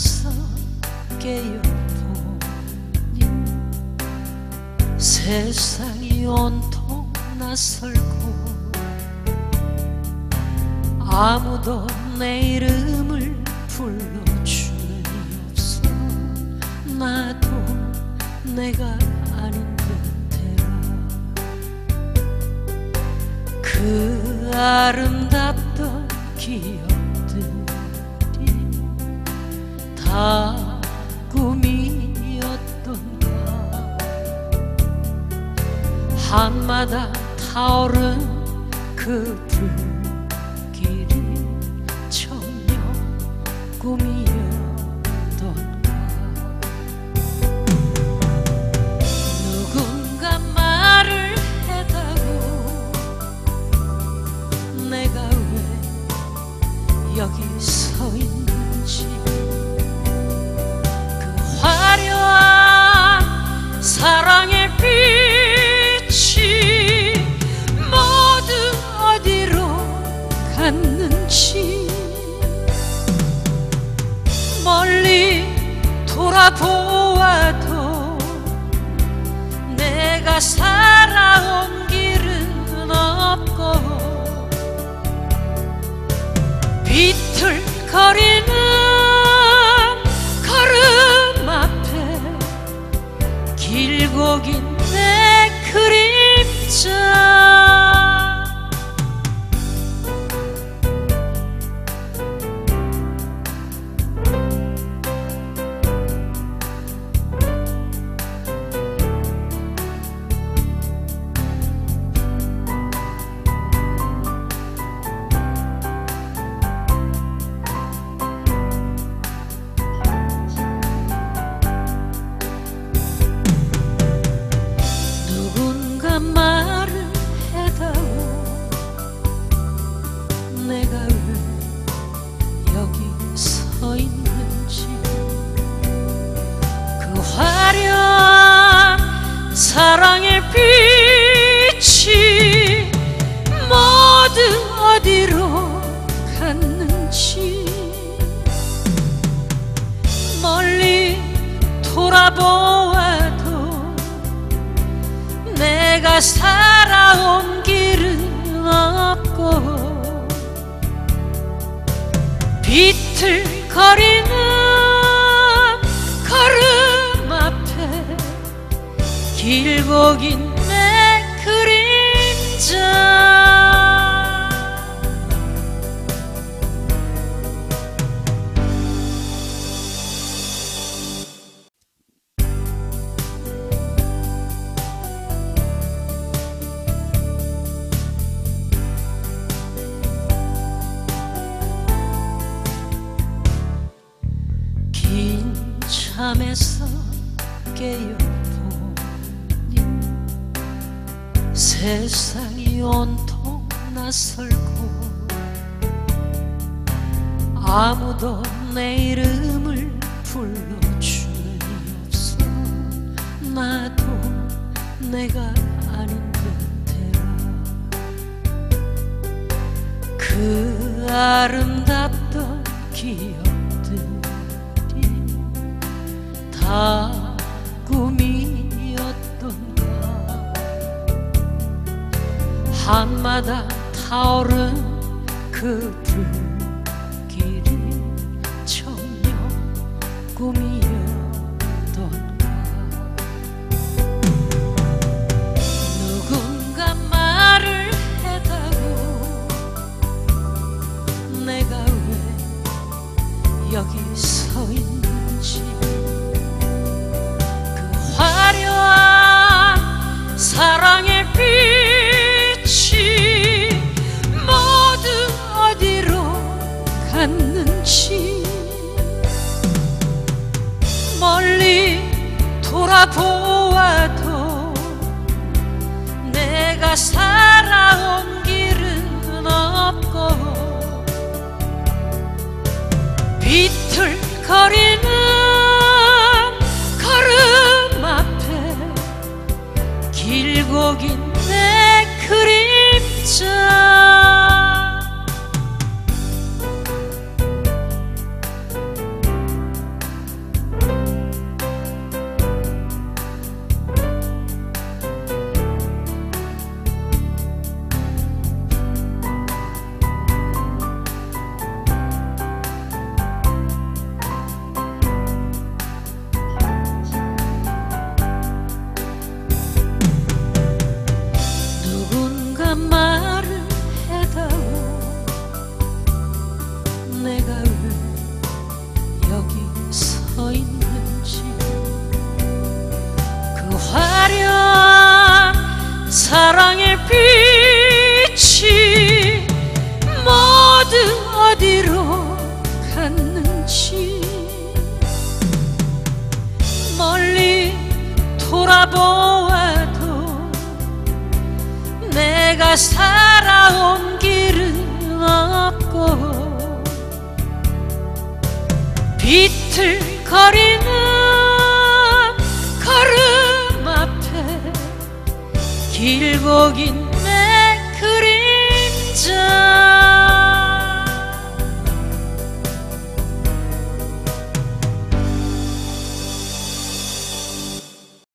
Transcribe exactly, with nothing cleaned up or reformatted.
잠에서 깨어보니 세상이 온통 낯설고 아무도 내 이름을 불러주는 없어. 나도 내가 아닌 듯해라. 그 아름답던 기억들이 다 꿈이었던가. 한마다 타오른 그 불길이 전혀 꿈이었던가. 누군가 말을 해다오. 내가 왜 여기 서 있는지. 그 화려한 사랑의 빛이 모두 어디로 갔는지. 멀리 돌아보아도 내가 살아온 길은 없고 비틀거리는 걸음 앞에 길고 긴 내 그림자. 말을 해다오. 내가 왜 여기 서 있는지. 그 화려한 사랑의 빛이 모두 어디로 갔는지. 멀리 돌아보아도 내가 살아온 길은 없고 비틀거리는 걸음 앞에 길고 긴 내 그림자. 잠에서 깨어보니 세상이 온통 낯설고 아무도 내 이름을 불러주는 없어. 나도 내가 아닌 듯해라. 그 아름답던 기억들이 다 꿈이었던가. 한마다 타오른 그 불길이 전혀 꿈이었던가. 누군가 말을 해다오. 내가 왜 여기 서 있는지. 화려한 사랑의 빛이 모두 어디로 갔는지. 멀리 돌아보아도 내가 살아온 길은 없고 비틀거리는 걸음 앞에 길고 긴 내 그림자. 돌아보아도 내가 살아온 길은 없고 비틀거리는